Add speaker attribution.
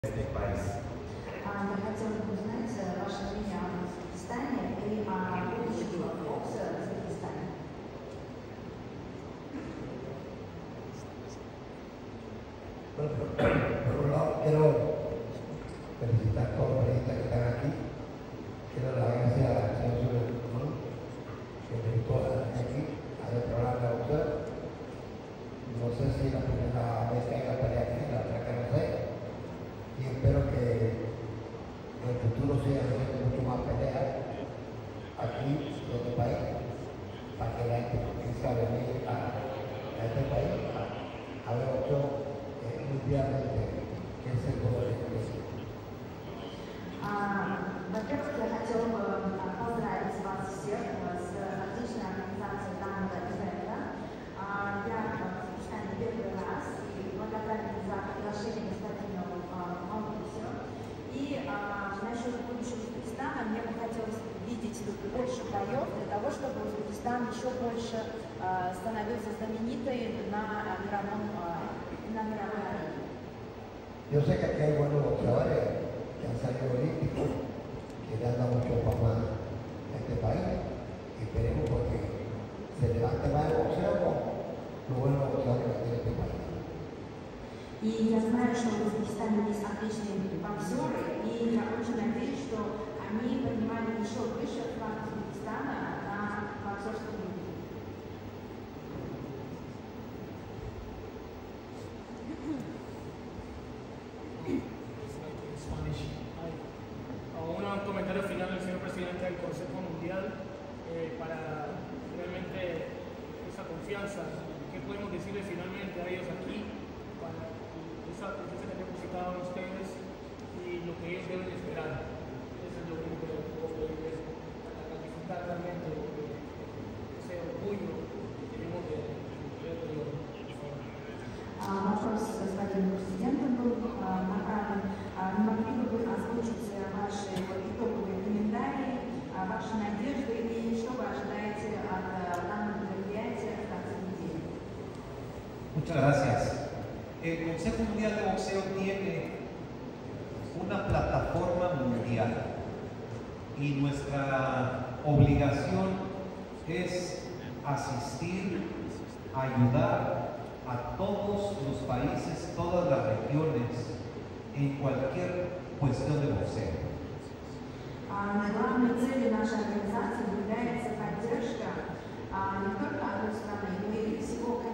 Speaker 1: este país.
Speaker 2: Я хотела бы узнать ваше мнение о Узбекистане и о будущем бокса в Узбекистане.
Speaker 3: Bueno, por un lado quiero felicitar a todos los periodistas que están aquí. Quiero dar las gracias al señor Zulema, que me invitó aquí a el programa de boxeo. No sé si la primera vez que hay la pelea aquí, la otra que no sé. Y espero que en el futuro sigan haciendo mucho más peleas aquí en este país, para que la gente comience a venir a este país a ver boxeo mundialmente, que es el poder de Cristo.
Speaker 2: Во-первых, я хотела бы поздравить вас всех с отличной организацией данного ивента. Я в Узбекистане первый раз и благодарна за приглашение господину Малкусу. И насчет будущего Узбекистана мне бы хотелось видеть больше боев для того, чтобы Узбекистан еще больше становился знаменитой на мировой арене.
Speaker 3: Yo sé que aquí hay buenos boxeadores que han salido olímpicos, que le han dado mucho fama a este país, y esperemos porque se levante más el boxeo con los buenos boxeadores que tiene este país.
Speaker 2: И я знаю, что в Узбекистане есть отличные боксеры, и я очень надеюсь, что они поднимали еще выше флаг Узбекистана на боксерском ринге.
Speaker 4: Un comentario final del señor presidente del Consejo Mundial para realmente esa confianza. ¿Qué podemos decirle finalmente a ellos aquí para esa confianza que han depositado en ustedes y lo que ellos deben esperar? Eso es lo único que puedo pedirles para disfrutar realmente ese orgullo que tenemos de periodo.
Speaker 2: Вопрос господину президенту был направлен. Не могли бы вы озвучить ваши итоговые комментарии, ваши надежды и что вы ожидаете от данного мероприятия в конце недели?
Speaker 1: Muchas gracias. El Consejo Mundial de Boxeo tiene una plataforma mundial y nuestra obligación es asistir, ayudar a todos los países, todas las regiones, en cualquier cuestión de boxeo.
Speaker 2: Главной целью нашей организации является поддержка не только одной страны, но и всего